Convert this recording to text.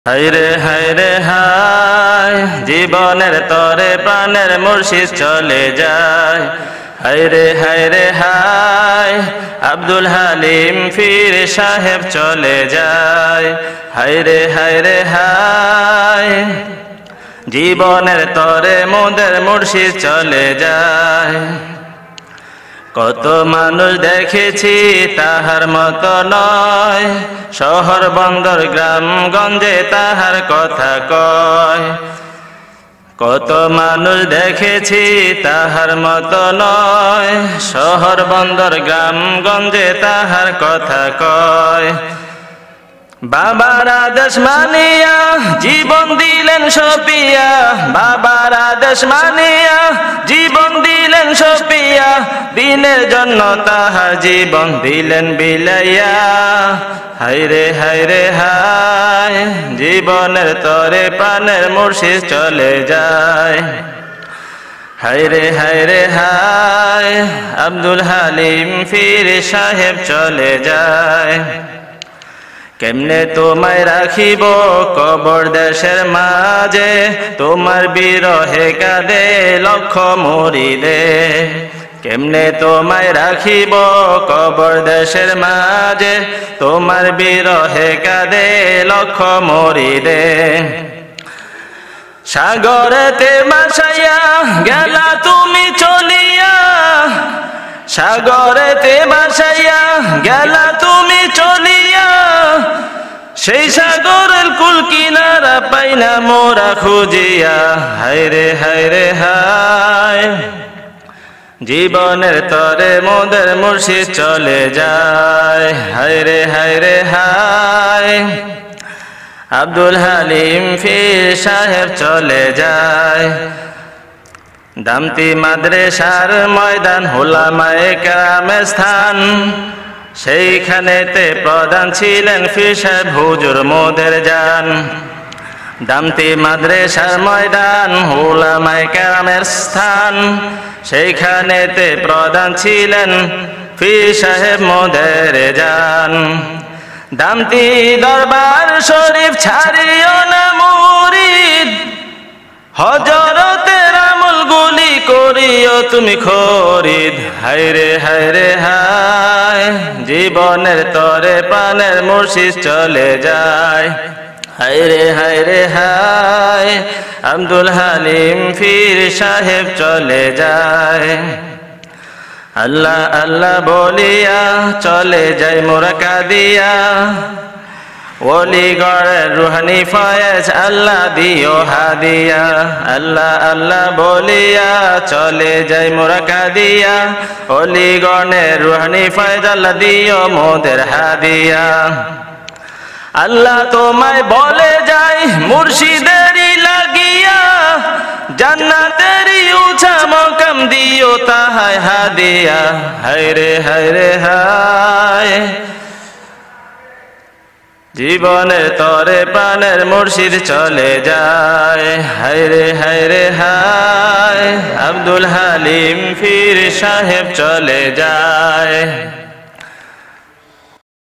হায়রে হায়রে হায়, জীবনের তরে প্রাণের মুর্শিদ চলে যায়। হায়রে হায়রে হায়, আব্দুল হালিম পীর সাহেব চলে যায়। হায়রে হায়রে হায়, জীবনের তরে মোদের মুর্শিদ চলে যায়। কত মানুষ দেখেছি তাহার মতো নয়, শহর বন্দর গ্রাম গঞ্জে তাহার কথা কয়। কত মানুষ দেখেছি তাহার মতো নয়, শহর বন্দর গ্রাম গঞ্জে তাহার কথা কয়। বাবার আদেশ মানিয়া জীবন দিলেন সপিয়া, বাবার আদেশ মানিয়া জীবন দিলেন সপিয়া, দিনের জন্য তাহার জীবন দিলেন বিলাইয়া। হায়রে হায়রে হায়, জীবনের তরে প্রাণের মুর্শিদ চলে যায়। হায়রে হায়রে হায়, আব্দুল হালিম পীর সাহেব চলে যায়। কেমনে তোমায় রাখিব কবর দেশের মাঝে, তোমার বিরহে কাঁদে লক্ষ মুরিদে। কেমনে তোমায় রাখিব কবর দেশের মাঝে, তোমার বিরহে কাঁদে লক্ষ মুরিদে। সাগরেতে ভাসাইয়া গেলা তুমি চলিয়া, সাগরেতে ভাসাইয়া গেলা তুমি চলিয়া, সেই সাগরের কুল কিনারা পাইনা মোরা খুঁজিয়া। হায়রে হায়রে হায়, জীবনের তরে মোদের মুর্শিদ চলে যায়। হায়রে হায়রে হায়, আব্দুল হালিম পীর সাহেব চলে যায়। দামতি মাদ্রাসার ময়দান উলামায়ে কেরামের স্থান, সেইখানেতে প্রধান ছিলেন পীর সাহেব হুজুর মোদের জান। দামতি মাদ্রাসার ময়দান উলামায়ে কেরামের স্থান, সেইখানেতে প্রধান ছিলেন পীর সাহেব মোদের জান। দামতি দরবার শরীফ ছাড়িও না মুরিদ, হযরতের আমলগুলি করিও তুমি খরিদ। হায়রে হায়রে হায়, জীবনের তরে প্রাণের মুর্শিদ চলে যায়। হায়রে হায়রে হায়, আব্দুল হালিম পীর সাহেব চলে যায়। আল্লাহ আল্লাহ বলিয়া চলে যায় মোরা কাঁদিয়া, ওলিগড়ের রুহানি ফয়েজ আল্লাহ দিও হাদিয়া। আল্লাহ আল্লাহ বলিয়া চলে যায় মোরা কাঁদিয়া, ওলিগড়ের রুহানি ফয়েজ আল্লাহ দিও মোদের হাদিয়া। আল্লাহ তোমায় বলে যায় মুর্শিদেরই লাগিয়া, জান্নাতেরই উঁচা মকাম দিও তাহায় হাদিয়া। হায়রে হায়রে হায়, জীবনের তরে প্রাণের মুর্শিদ চলে যায়। হায়রে হায়রে হায়, আব্দুল হালিম পীর সাহেব চলে যায়।